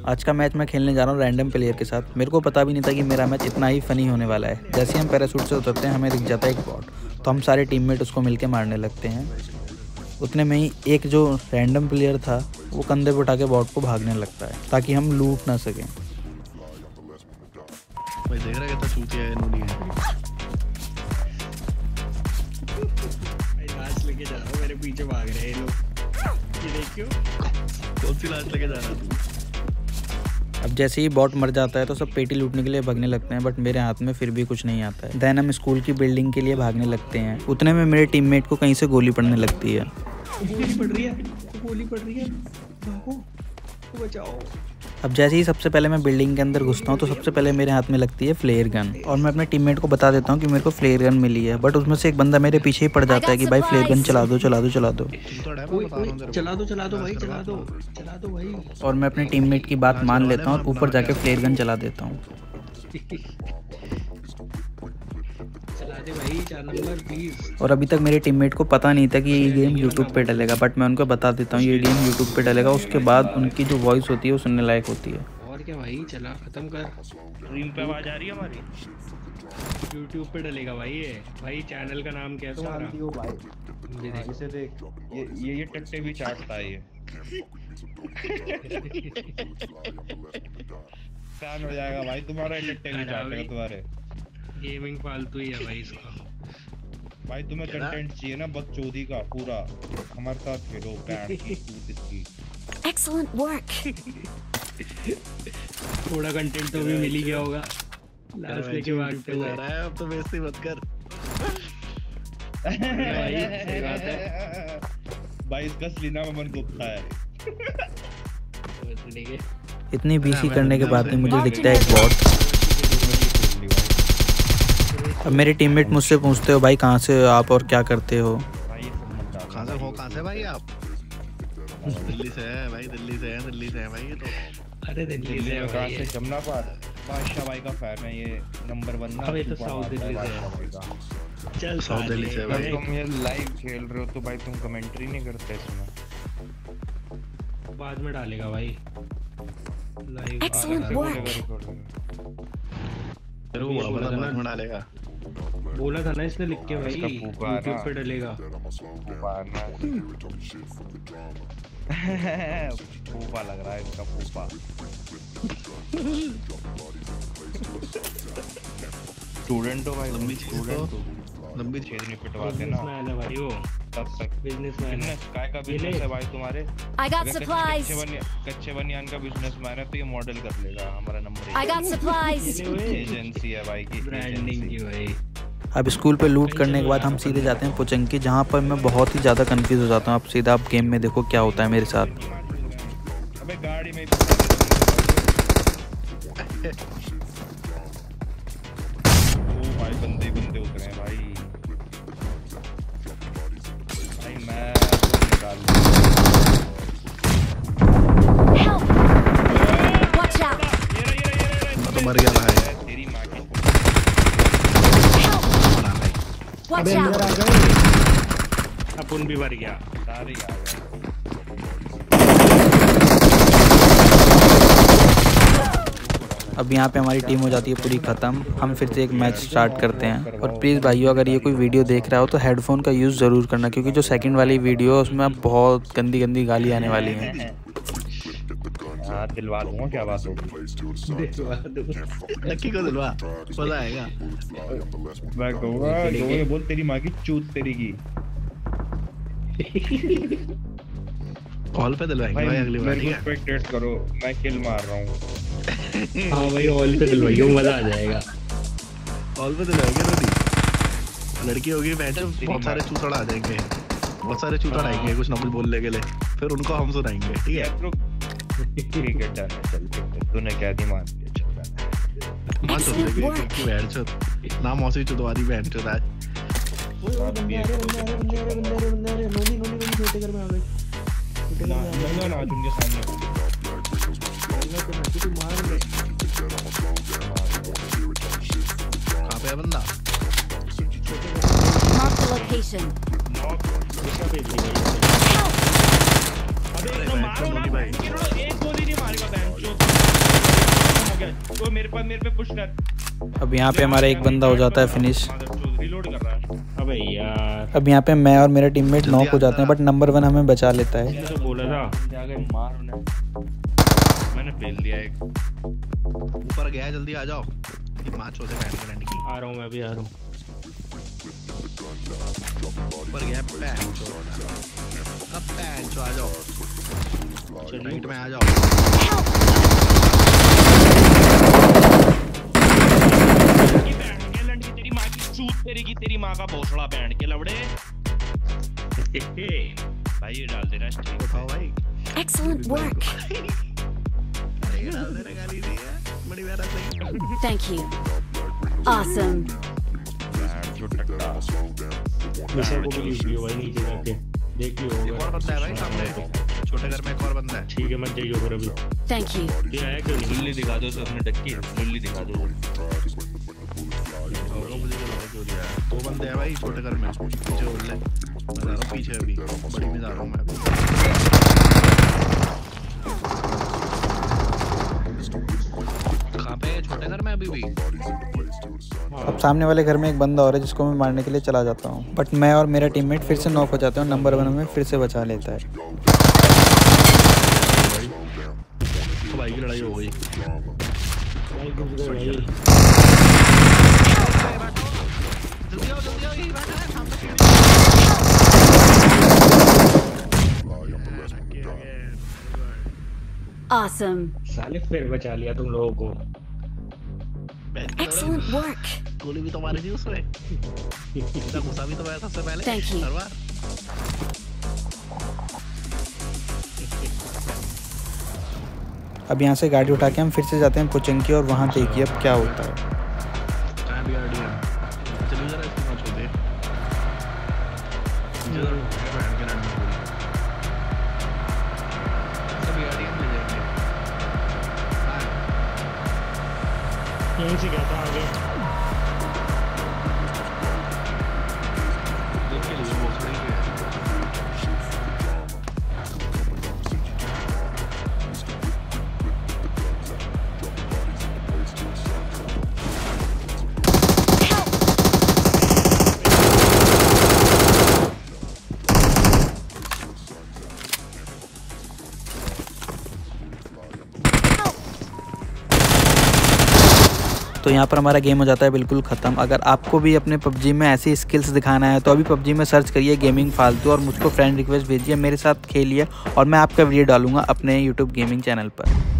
आज का मैच मैं खेलने जा रहा हूँ रैंडम प्लेयर के साथ। मेरे को पता भी नहीं था कि मेरा मैच इतना ही फ़नी होने वाला है। जैसे ही हम पैराशूट से उतरते हैं हमें दिख जाता है एक बॉट, तो हम सारे टीममेट उसको मिलके मारने लगते हैं। उतने में ही एक जो रैंडम प्लेयर था वो कंधे पे उठा के बॉट को भागने लगता है ताकि हम लूट ना सकें। भाई देख रहा है कितना चूतिया है नूनी है। भाई लाश लेके जा रहा हूँ, मेरे पीछे भाग रहे हैं लोग। ये देखियो कौन सी लाश लेके जा रहा तू? अब जैसे ही बॉट मर जाता है तो सब पेटी लूटने के लिए भागने लगते हैं, बट मेरे हाथ में फिर भी कुछ नहीं आता है। देन हम स्कूल की बिल्डिंग के लिए भागने लगते हैं। उतने में मेरे टीममेट को कहीं से गोली पड़ने लगती है। गोली पड़ रही है, गोली पड़ रही है, भागो, बचाओ। अब जैसे ही सबसे पहले मैं बिल्डिंग के अंदर घुसता हूँ तो सबसे पहले मेरे हाथ में लगती है फ्लेयर गन, और मैं अपने टीममेट को बता देता हूँ कि मेरे को फ्लेयर गन मिली है, बट उसमें से एक बंदा मेरे पीछे ही पड़ जाता है कि भाई फ्लेयर गन चला दो चला दो चला दो। चला दो भाई, चला दो भाई। और मैं अपने टीममेट की बात मान लेता हूँ और ऊपर जाके फ्लेयर गन चला देता हूँ। चला दे भाई, 4 नंबर प्लीज। और अभी तक मेरे टीममेट को पता नहीं था कि ये गेम यूट्यूब पे डलेगा, बट मैं उनको बता देता हूँ ये गेम यूट्यूब पे डलेगा। उसके बाद उनकी जो वॉइस होती है वो सुनने लायक होती है। और क्या भाई, चला खत्म कर। स्ट्रीम पे आवाज आ रही है हमारी? यूट्यूब पे डलेगा भाई ये। भाई चैनल का नाम क्या है तुम्हारा? भाई इसे देख, ये टट्टे भी चाटता है ये। फैन हो जाएगा भाई तुम्हारा, टट्टे भी चाटेगा तुम्हारे। गेमिंग फालतू ही है भाई इसका। भाई तुम्हें कंटेंट चाहिए ना बकचोदी का पूरा, हमारे साथ खेलो। बैंड की कूद इसकी। Excellent work. थोड़ा कंटेंट तो भी मिल ही गया होगा। लास्ट लेके भागते हुए जा रहा है। अब तो बेइज्जती मत कर भाई, सही बात है। भाई इसका असली नाम अमन गुप्ता है। इतनी बीसी करने के बाद भी मुझे दिखता है एक बॉट। अब मेरे टीममेट मुझसे पूछते हो भाई कहाँ से हो आप और क्या करते हो। कहाँ से भाई आप? दिल्ली से है भाई, दिल्ली से है भाई ये तो। अरे दिल्ली से है कहाँ भाई। से? जमुना पार। बादशाह भाई का फैन है ये, नंबर 1 ना। अब ये तो साउथ दिल्ली से है। चल साउथ दिल्ली से भाई। तुम ये लाइव खेल रहे हो तो भाई तुम कमेंट्री नहीं करते इसमें? बाद में डालेगा भाई लाइव। Excellent work. तेरे को बड़ा बाद में डालेगा। बोला था ना इसने लिख के भाई इसका फूफा है यूट्यूब ना। पे डलेगा। फूफा लग रहा है इसका, फूफा। स्टूडेंट हो भाई, लंबी स्टूडेंट हो। लंबी छेद नहीं पिटवाते ना बिजनेसमैन है भाई वो। तब तक। बिजनेसमैन है। बिजनेस काय का बिजनेस है भाई तुम्हारे? I got supplies. कच्चे बनियान का बिजनेसमैन है तो ये मॉडल कर लेगा हमारा number. I got supplies. Agency है भाई की, ब्रांडिंग की भाई। अब स्कूल पे लूट करने के बाद हम सीधे जाते हैं पुचंकी, जहाँ पर मैं बहुत ही ज़्यादा कंफ्यूज हो जाता हूँ। अब सीधा आप गेम में देखो क्या होता है मेरे साथ। अबे गाड़ी में ओ भाई बंदे उतरे हैं भाई। भाई मैं निकाल Help. Watch out. मैं तो मर गया भाई। तेरी माँ की। Help. ना भाई। Watch out. अपन भी मर गया। सारे आ गए। अब यहाँ पे हमारी टीम हो जाती है पूरी ख़त्म। हम फिर से एक मैच स्टार्ट करते हैं। और प्लीज़ भाइयों अगर ये कोई वीडियो देख रहा हो तो हेडफोन का यूज़ ज़रूर करना, क्योंकि जो सेकंड वाली वीडियो है उसमें बहुत गंदी गंदी गाली आने वाली हैं। हाँ दिलवा दूंगा, क्या बात होगी। लक्की को दिलवा, मजा आएगा। मैं कहूँगा बोल तेरी माँ की चूत तेरी की। कॉल पे दिलवाएंगे भाई अगली बार, ठीक है? स्पेक्टेट करो, मैं किल मार रहा हूँ। हाँ भाई ऑल पे दिलवाइयो, मजा आ जाएगा। कॉल पे दिलवाएंगे तो नहीं। लड़की होगी बैठ, बहुत सारे चूतड़ आ जाएंगे, बहुत सारे चूतड़ आएंगे कुछ ना कुछ बोलने के लिए, फिर उनको हम सुनाएंगे, ठीक है? ठीक है चल चल, ठीक है तूने क्या दी मान लिया, चल मां चल गई क्योंकि बैठ चल ना मौसी चुदवा दी बैठ चल आज। बंदे छोटे घर में आ गए। ना उनके सामने कहाँ पे है बंदा? Mark the location. अबे एक तो मारो ना, एक गोली नहीं मारेगा बहन चोद। कर वो मेरे पे पुश कर। अब यहाँ पे हमारा एक बंदा हो जाता है फिनिश। रिलोड कर रहा है। अबे यार अब यहाँ पे मैं और मेरा टीममेट नॉक हो जाते हैं, बट नंबर 1 हमें बचा लेता है। मैंने तो बोला था जाके मार उन्हें। मैंने पेल दिया एक। ऊपर गया है, जल्दी आ जाओ। ये मैच होते बैंड के लैंड की। आ रहा हूँ मैं भी आ रहा हूँ। ऊपर गया बैंड चो। कब बैंड चो आ जाओ। राइट में आ जाओ। तेरी माँ की चूत तेरी माँ का भोसड़ा बैंड के लवड़े। भाई ये डाल देना स्ट्रीक। उठाओ भाई। Excellent work. ये डाल देना, गाली दी है। बड़ी मेहनत लगी। Thank you. Awesome. मिशा को भी लीव लियो भाई नीचे जाके देख लियो। एक और बंदा है भाई सामने, छोटे घर में एक और बंदा है। ठीक है मत जाइए फिर अभी। Thank you. ये आया क्यों नहीं? लुल्ली दिखा दो अपने डक्की। लुल्ली दिखा दो। मुझे क्या लगा क्यों दिया है? दो बंदे हैं भाई छोटे घर में, पीछे उड़ ले। मैं जा रहा हूँ पीछे अभी, बड़ी में जा रहा हूँ मैं अभी। कहाँ पे? छोटे घर में अभी भी। अब सामने वाले घर में एक बंदा और है जिसको मैं मारने के लिए चला जाता हूँ, बट मैं और मेरा टीममेट फिर से नॉक हो जाते हैं। नंबर 1 हमें फिर से बचा लेता है। तो भाई की लड़ाई हो गई। भाई जल्दी आओ यही बैठा है सामने सीढ़ी। Awesome. साले फिर बचा लिया तुम लोगों को। Excellent work. गोली भी तो मारी थी उसने। इतना गुस्सा भी तो आया सबसे पहले। Thank you. हर बार। अब यहाँ से गाड़ी उठा के हम फिर से जाते हैं पोचंकी और वहाँ देखिए अब क्या होता है। कहाँ भी आरडी है? चलिए जरा इसकी मैच होते हैं। जरा बैंड के लैंड में गोली। सभी आरडी ले जाएंगे। हाँ। यहीं से गया था आगे। देख के लिए वो सही है। तो यहाँ पर हमारा गेम हो जाता है बिल्कुल ख़त्म। अगर आपको भी अपने पबजी में ऐसी स्किल्स दिखाना है तो अभी पबजी में सर्च करिए गेमिंग फालतू और मुझको फ्रेंड रिक्वेस्ट भेजिए, मेरे साथ खेलिए और मैं आपका वीडियो डालूंगा अपने यूट्यूब गेमिंग चैनल पर।